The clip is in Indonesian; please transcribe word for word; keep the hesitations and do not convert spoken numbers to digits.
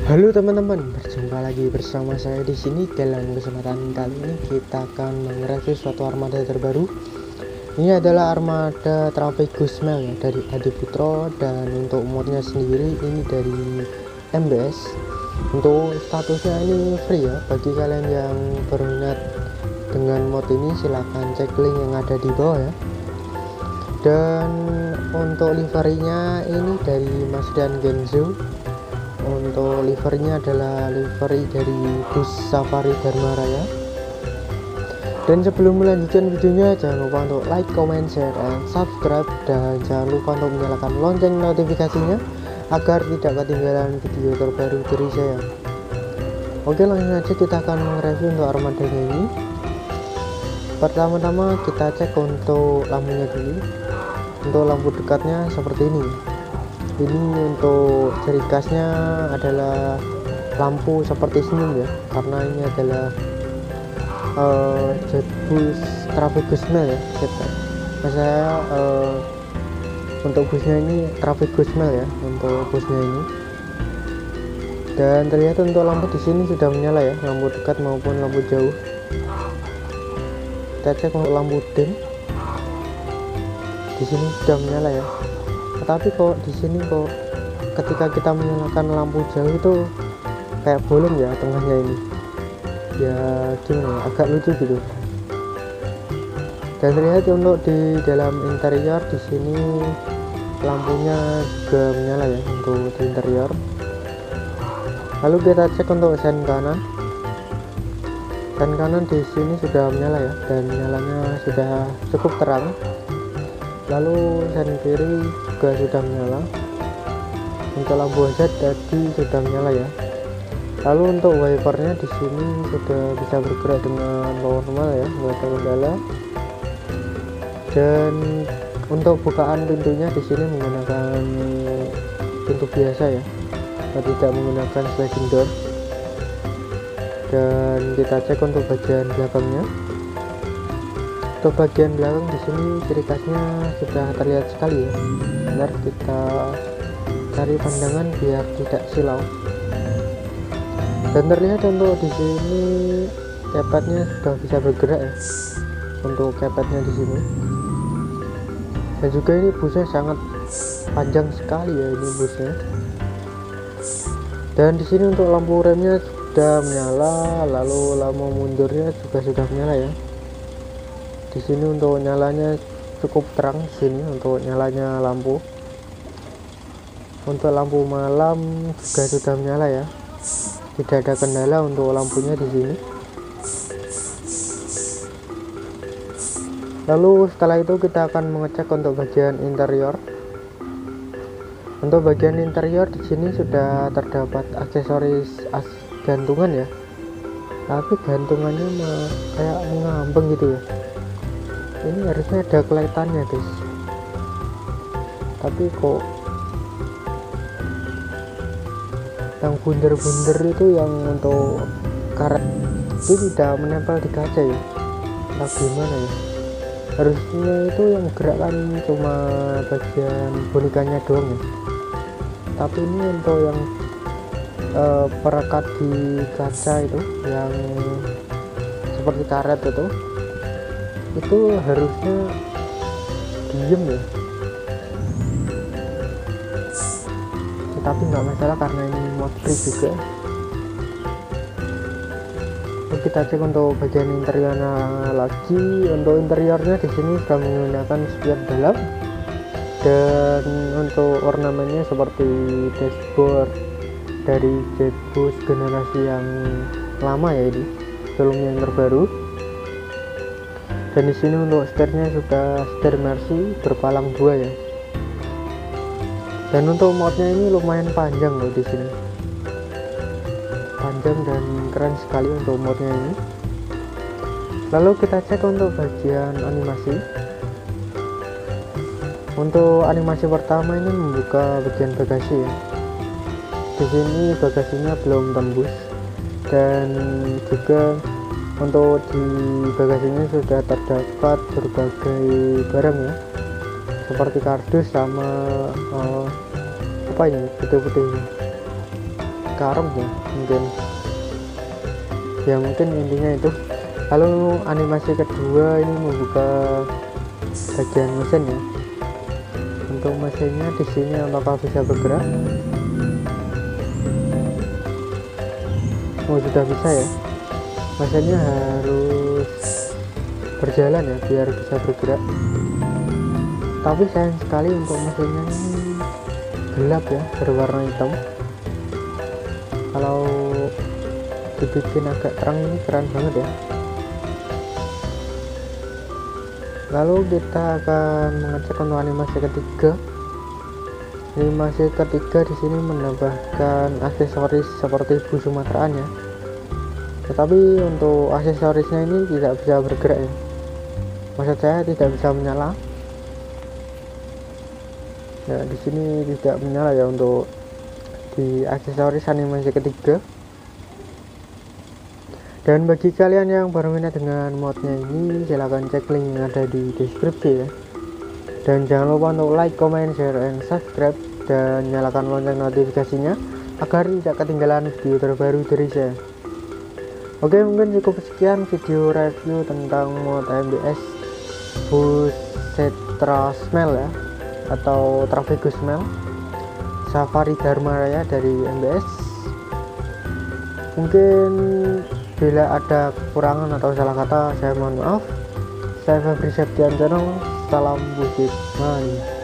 Halo teman-teman, berjumpa lagi bersama saya di sini. Dalam kesempatan kali ini kita akan mereview suatu armada terbaru. Ini adalah armada Traffic Ghostmail ya, dari Adiputro, dan untuk modnya sendiri ini dari M B S. Untuk statusnya ini free ya, bagi kalian yang berminat dengan mod ini silahkan cek link yang ada di bawah ya. Dan untuk liverynya ini dari Mazdan Genzo. Untuk liverynya adalah livery dari bus Safari Dharma Raya. Dan sebelum melanjutkan videonya, jangan lupa untuk like, comment, share, and subscribe, dan jangan lupa untuk menyalakan lonceng notifikasinya agar tidak ketinggalan video terbaru dari saya. Oke, langsung aja kita akan mereview untuk armadanya ini. Pertama-tama kita cek untuk lampunya dulu. Untuk lampu dekatnya seperti ini. Ini untuk ciri khasnya adalah lampu seperti senyum ya, karena ini adalah uh, bus Traffic Ghostmail ya. Nah, saya uh, untuk busnya ini Traffic Ghostmail ya, untuk busnya ini. Dan terlihat untuk lampu di sini sudah menyala ya, lampu dekat maupun lampu jauh. Kita cek untuk lampu dim, di sini sudah menyala ya. Tapi kok di sini kok ketika kita menyalakan lampu jauh itu kayak bolong ya tengahnya ini ya, gimana ya, agak lucu gitu. Dan terlihat untuk di dalam interior di sini lampunya juga menyala ya untuk di interior. Lalu kita cek untuk sen kanan. Sen kanan di sini sudah menyala ya, dan nyalanya sudah cukup terang. Lalu sen kiri juga sudah menyala. Untuk lampu hazard tadi sudah menyala ya. Lalu untuk wipernya di sini sudah bisa bergerak dengan normal ya, nggak ada kendala. Dan untuk bukaan pintunya di sini menggunakan pintu biasa ya, tidak menggunakan sliding door. Dan kita cek untuk bagian belakangnya. Untuk bagian belakang di sini ciri khasnya sudah terlihat sekali ya. Benar, kita cari pandangan biar tidak silau. Dan terlihat untuk di sini kepetnya sudah bisa bergerak ya. Untuk kepetnya di sini. Dan juga ini busnya sangat panjang sekali ya, ini busnya. Dan di sini untuk lampu remnya sudah menyala, lalu lampu mundurnya juga sudah menyala ya. Di sini untuk nyalanya cukup terang di sini untuk nyalanya lampu. Untuk lampu malam juga sudah menyala ya. Tidak ada kendala untuk lampunya di sini. Lalu setelah itu kita akan mengecek untuk bagian interior. Untuk bagian interior di sini sudah terdapat aksesoris as gantungan ya. Tapi gantungannya mah kayak mengambang gitu ya. Ini harusnya ada kelaitannya guys, tapi kok yang bunder-bunder itu yang untuk karet itu tidak menempel di kaca ya. Nah, gimana ya, harusnya itu yang gerakkan cuma bagian bonekanya doang ya. Tapi ini untuk yang uh, perekat di kaca itu yang seperti karet itu itu harusnya diem ya, tapi nggak masalah karena ini mod free juga. Lalu kita cek untuk bagian interiornya lagi. Untuk interiornya di sini sudah menggunakan spion dalam, dan untuk ornamennya seperti dashboard dari Jetbus generasi yang lama ya, ini belum yang terbaru. Dan di sini untuk setirnya sudah setir Mercy berpalang dua ya. Dan untuk modnya ini lumayan panjang loh di sini. Panjang dan keren sekali untuk modnya ini. Lalu kita cek untuk bagian animasi. Untuk animasi pertama ini membuka bagian bagasi ya. Di sini bagasinya belum tembus, dan juga untuk di bagasinya sudah terdapat berbagai barang ya, seperti kardus sama uh, apa ini putih-putih ini karung ya mungkin, ya mungkin intinya itu. Lalu animasi kedua ini membuka bagian mesin ya. Untuk mesinnya di sini apakah bisa bergerak? Oh, sudah bisa ya. Mesinnya harus berjalan ya biar bisa bergerak. Tapi sayang sekali untuk mesinnya ini gelap ya, berwarna hitam. Kalau dibikin agak terang ini keren banget ya. Lalu kita akan mengecek untuk animasi ketiga. Animasi ketiga di sini menambahkan aksesoris seperti bus Sumateraan ya. Tetapi untuk aksesorisnya ini tidak bisa bergerak ya. Maksud saya tidak bisa menyala. Ya, di sini tidak menyala ya untuk di aksesoris animasi ketiga. Dan bagi kalian yang baru minat dengan modnya ini, silahkan cek link yang ada di deskripsi ya. Dan jangan lupa untuk like, comment, share, and subscribe, dan nyalakan lonceng notifikasinya agar tidak ketinggalan video terbaru dari saya. Oke, mungkin cukup sekian video review tentang mod M B S bus Setra Smell ya, atau Travegus Smell Safari Dharma Raya dari M B S. Mungkin bila ada kekurangan atau salah kata, saya mohon maaf. Saya Febri Septian Channel, salam Budiman.